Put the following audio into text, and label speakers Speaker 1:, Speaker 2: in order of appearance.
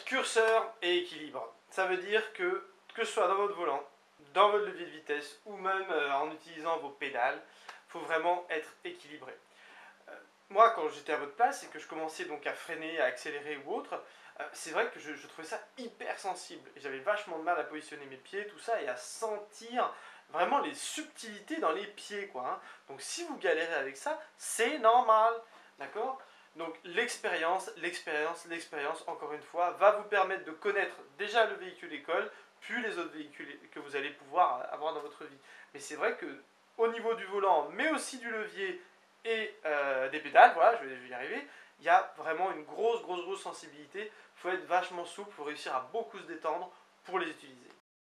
Speaker 1: Curseur et équilibre. Ça veut dire que ce soit dans votre volant, dans votre levier de vitesse ou même en utilisant vos pédales, il faut vraiment être équilibré. Moi, quand j'étais à votre place et que je commençais donc à freiner, à accélérer ou autre, c'est vrai que je trouvais ça hyper sensible. Et j'avais vachement de mal à positionner mes pieds, tout ça, et à sentir vraiment les subtilités dans les pieds, quoi. Hein. Donc si vous galérez avec ça, c'est normal, d'accord? Donc l'expérience, encore une fois, va vous permettre de connaître déjà le véhicule école, puis les autres véhicules que vous allez pouvoir avoir dans votre vie. Mais c'est vrai que au niveau du volant, mais aussi du levier et des pédales, voilà, je vais y arriver, il y a vraiment une grosse sensibilité. Il faut être vachement souple, il faut réussir à beaucoup se détendre pour les utiliser.